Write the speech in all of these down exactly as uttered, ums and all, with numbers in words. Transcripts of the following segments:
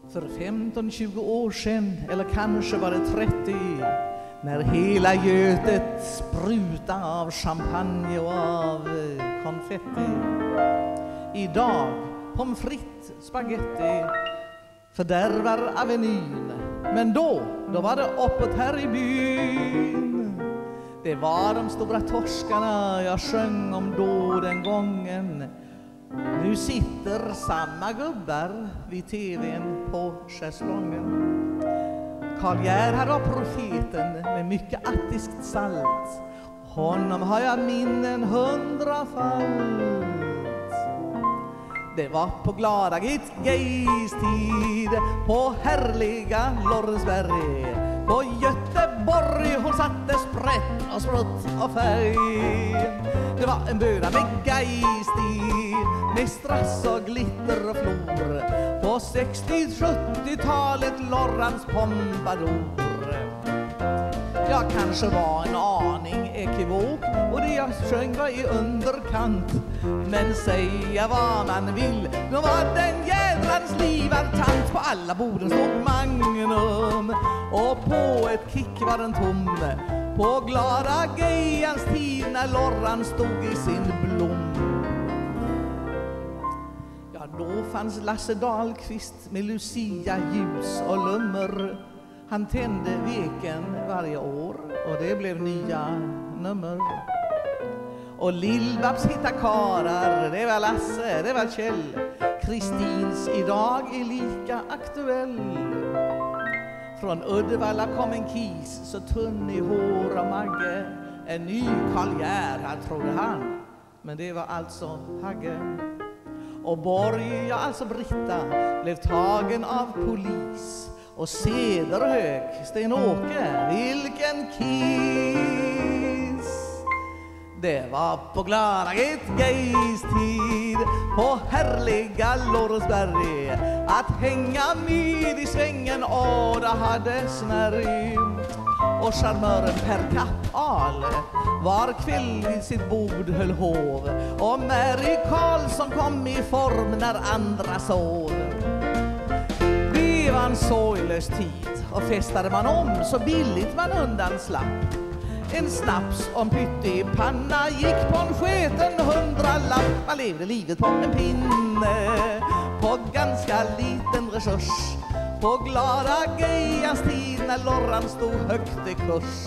För femton tjugo år sedan, eller kanske var det trettio, när hela Götet spruta av champagne och av konfetti. Idag, pommes frites, spaghetti fördärvar Avenyn. Men då, då var det uppåt här i byn. Det var de stora torskarna jag sjöng om då den gången. Nu sitter samma gubbar vid tvn på schäslongen. Karl Gerhard var profeten med mycket attiskt salt. Honom har jag minnen hundrafalt. Det var på glada Git Geis tid, på härliga Lorensberg, på Göteborg hon satte sprätt och sprutt och färg. Det var en böna med geistig, med strass och glitter och flor, på sextio-sjuttiotalet Lorrans Pompadour. Jag kanske var en aning ekivok och det jag sjöng var i underkant. Men säga vad man vill, då var den jädrans livartant. På alla borden stod Magnum och på ett kick var den tom. På glada Gejans tid när Lorran stod i sin blom. Ja, då fanns Lasse Dahlqvist med Lucia, ljus och lummer. Han tände veken varje år och det blev nya nummer. Och Lill-Babs hitta karar, det var Lasse, det var Kjell. Kristins idag är lika aktuell. Från Uddevalla kom en kis så tunn i hår och magge. En ny Karl Gerhard trodde han, men det var alltså Hagge. Och Borg, ja alltså Britta, blev tagen av polis. Och Cederhök, Sten-Åke, vilken kiss. Det var på glada Git Geis tid, på härliga Lorensberg, att hänga med i svängen och det hade snärj. Och charmören Per Kappal var kväll vid sitt bord höll hov, och Mary Karlsson kom i form när andra sov. Det var en sorglös tid och festade man om så billigt man undan slapp. En snaps om pytte i panna gick på en sketen hundralapp. Man levde livet på en pinne, på ganska liten resurs, på glada Gejans tid när Lorran stod högt i kurs.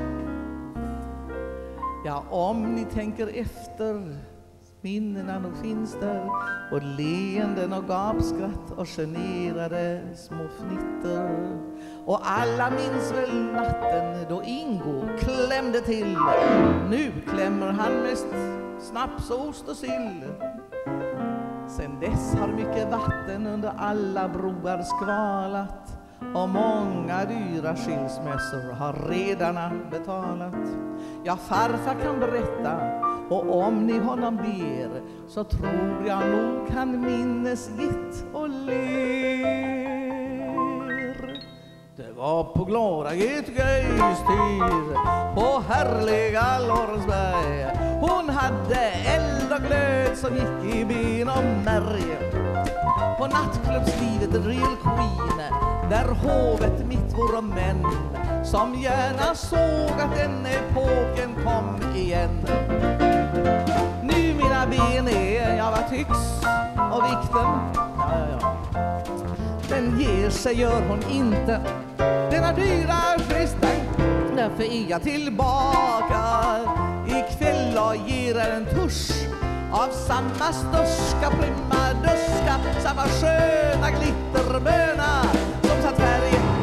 Ja, om ni tänker efter, minnena nog finns där, och leenden och gapskratt och generade små fnitter. Och alla minns väl natten då Ingo klämde till. Nu klämmer han mest snaps, ost och sill. Sen dess har mycket vatten under alla broar skvalat, och många dyra skilsmässor har redarna betalat. Ja, farfar kan berätta, och om ni honom ber, så tror jag nog han minnes gitt och ler. Det var på glada Git Geis tid, på härliga Lorensberg. Hon hade eld och glöd som gick i ben och märg. På nattklubbslivet Real Queen, där hovet mitt vore män, som gärna såg att den epoken kom igen. Nu mina ben är, jag var tycks, och vikten, ja, ja, ja, den ger sig gör hon inte. Denna dyra festen, därför är jag tillbaka ikväll och ger er en tusch av samma störska prima duska, samma sköna glitterböna som satt färg